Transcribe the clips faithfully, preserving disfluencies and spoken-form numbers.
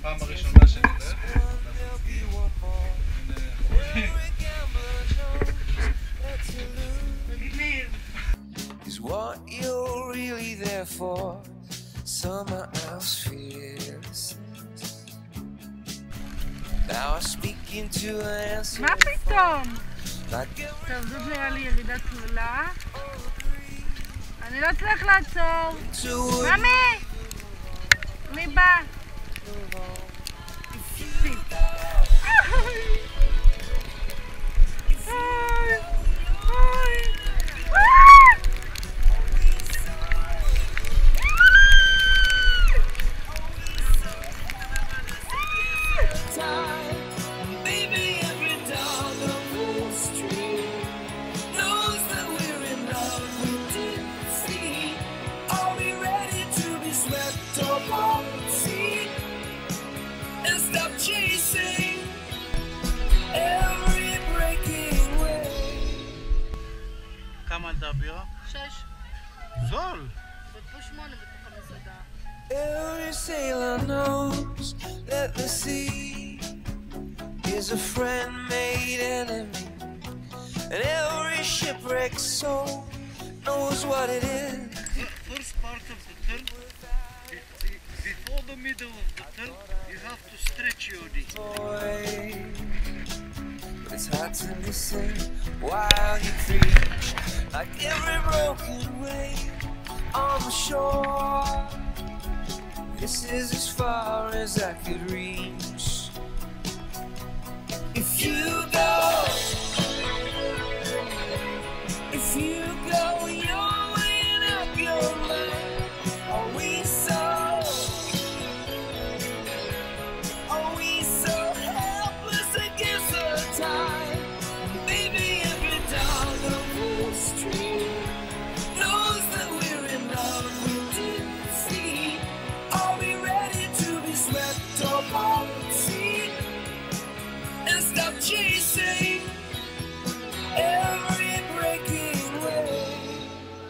פעם הראשונה שנלך. Is what you're really there for. Someone else feels. Now I speak into an answer. מה פתאום? טוב, זאת נראה לי ירידה תלולה. אני לא צריך לעצור. ממי! מי בא? כמה עלתה הבירה? שש. זול! בטפו שמונה בתוך המסעדה. Every sailor knows that the sea is a friend made enemy, and every shipwrecked soul knows what it is. The first part of the turn, before the middle of the turn, you have to stretch your knee. But it's hard to listen while you preach, like every broken wave on the shore. This is as far as I could reach. If you go, if you go, you're weighing up your mind. Are we so, are we so helpless against the tide? Baby, every dog on the street knows that we're in love with defeat. Are we ready to be swept off our feet and stop chasing every breaking wave?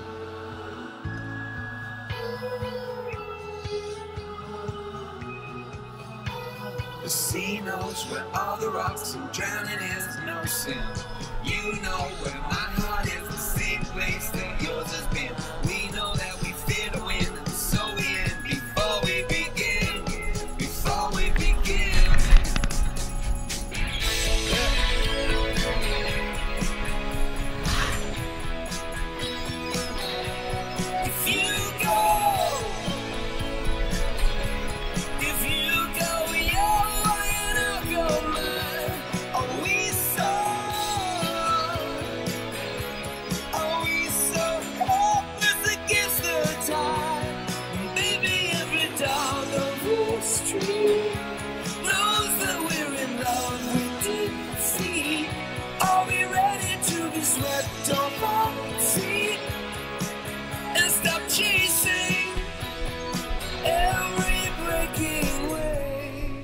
The sea knows where all the rocks and drowning is no sin. You know where my heart is, the same place that yours has been. We know that we fear to win, so we end before we begin. Before we begin. If you go, if you go, you're weighing up your mind. Are we so, are we so helpless against the tide? Baby, every dog on the street knows that we're in love with defeat. Are we ready to be swept off our feet and stop chasing every breaking wave?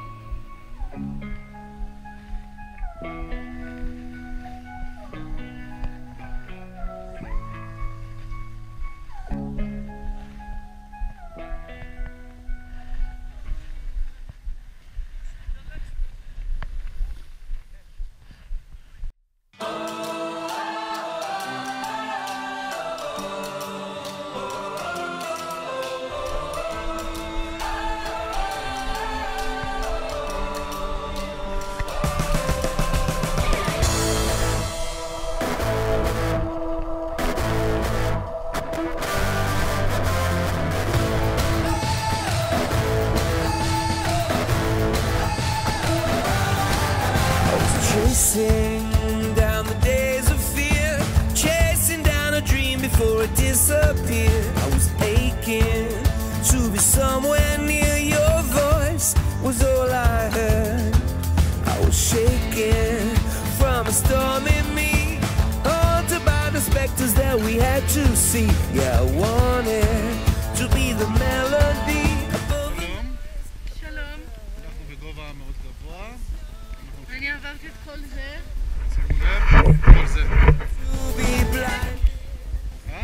Chasing down the days of fear, chasing down a dream before it disappeared. I was aching to be somewhere near. Your voice was all I heard. I was shaking from a storm in me, haunted by the specters that we had to see. Yeah, I wanted to be the melody above the... שלום. אנחנו בגובה מאוד גבוה. אני עברתי את כל זה. שימו לב, כל זה. To be blind. אה?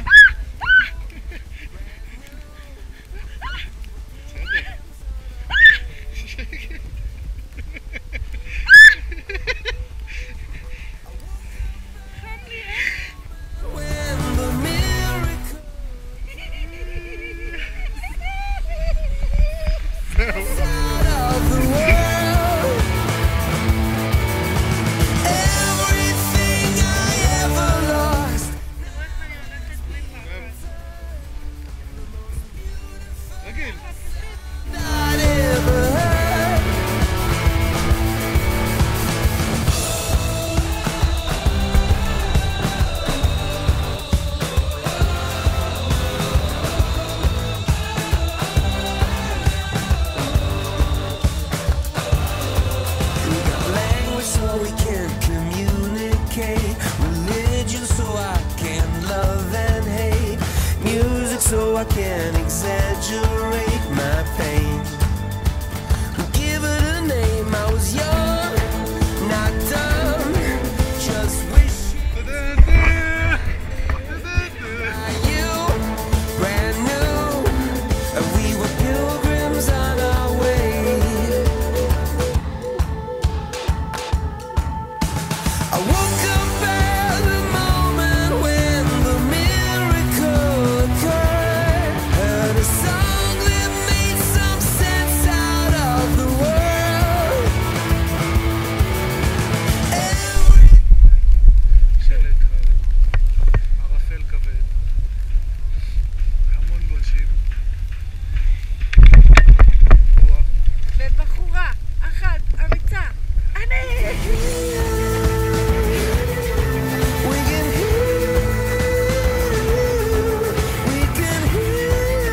בסדר. I can exaggerate my pain. Give it a name. I was young, not dumb, just wishing you brand new. We were pilgrims on our way. I woke up at the moment when the miracle occurred. Heard a song that made some sense out of the world. Every שלג קר, ערפל כבד, המון גולשים, רוח. ובחורה אחת אמיצה, אני! we can hear, we can hear.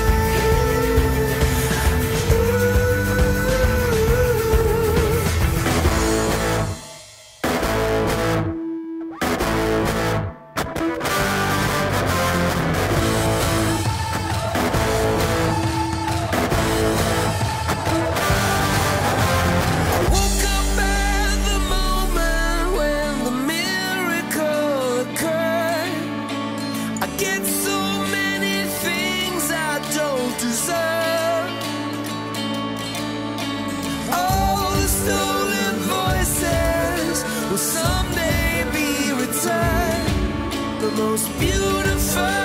I woke up at the moment when the miracle occurred. I get so many things I don't deserve. All the stolen voices will someday be returned. The most beautiful